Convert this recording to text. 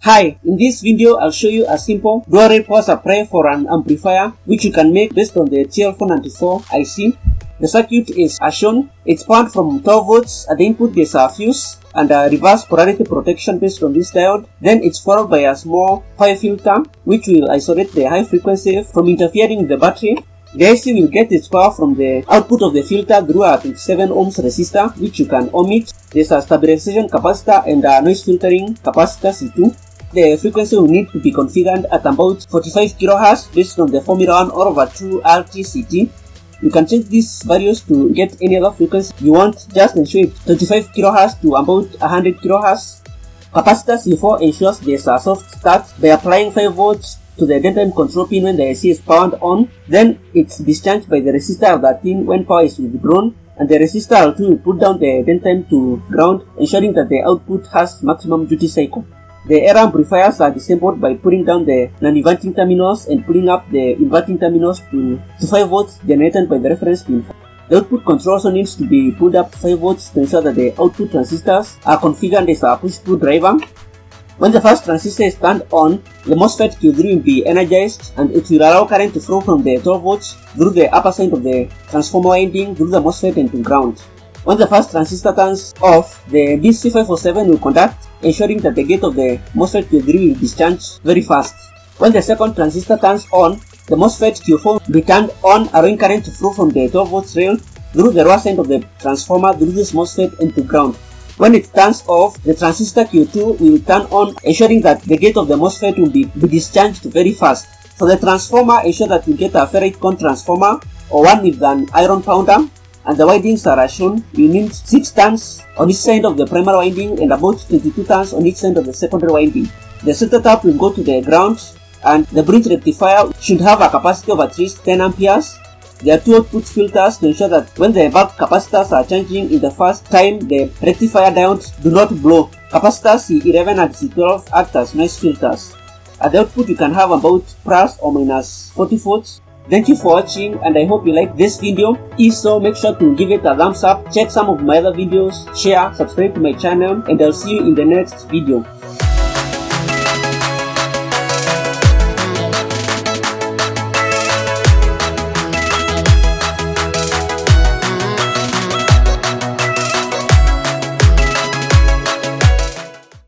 Hi, in this video I'll show you a simple dual-rate power supply for an amplifier which you can make based on the TL494 IC. The circuit is as shown. It's powered from 12 volts. At the input there's a fuse and a reverse polarity protection based on this diode. Then it's followed by a small PI filter which will isolate the high frequency from interfering with the battery. The IC will get its power from the output of the filter through a 27 ohms resistor which you can ohm it. There's a stabilization capacitor and a noise filtering capacitor C2. The frequency will need to be configured at about 45 kHz based on the Formula 1 R/2 RTCT. You can change these values to get any other frequency you want. Just ensure it's 25 kHz to about 100 kHz. Capacitor C4 ensures there's a soft start by applying 5 volts to the daytime control pin when the IC is powered on. Then it's discharged by the resistor R13 when power is withdrawn, and the resistor R2 will put down the daytime to ground, ensuring that the output has maximum duty cycle. The error amplifiers are disabled by pulling down the non-inverting terminals and pulling up the inverting terminals to 5 volts generated by the reference pin. The output control also needs to be pulled up to 5 volts to ensure that the output transistors are configured as a push-pull driver. When the first transistor is turned on, the MOSFET Q3 will be energized and it will allow current to flow from the 12 volts through the upper side of the transformer winding through the MOSFET and to ground. When the first transistor turns off, the BC547 will conduct, ensuring that the gate of the MOSFET Q3 will discharge very fast. When the second transistor turns on, the MOSFET Q4 will be turned on, allowing current to flow from the 12 volts rail through the lower side of the transformer through this MOSFET and to ground. When it turns off, the transistor Q2 will turn on, ensuring that the gate of the MOSFET will be discharged very fast. For the transformer, ensure that you get a ferrite cone transformer or one with an iron pounder, and the windings are as shown. You need 6 turns on each side of the primary winding and about 22 turns on each side of the secondary winding. The center tap will go to the ground, and the bridge rectifier should have a capacity of at least 10 amperes. There are 2 output filters to ensure that when the bulk capacitors are changing in the first time, the rectifier diodes do not blow. Capacitors C11 and C12 act as noise filters. At the output you can have about plus or minus 40 volts. Thank you for watching, and I hope you like this video. If so, make sure to give it a thumbs up, check some of my other videos, share, subscribe to my channel, and I'll see you in the next video.